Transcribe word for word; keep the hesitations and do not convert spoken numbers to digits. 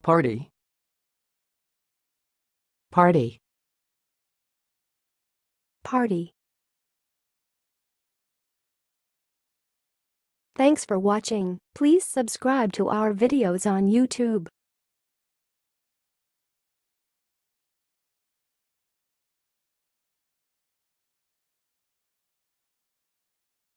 Party. Party. Party. Thanks for watching. Please subscribe to our videos on YouTube.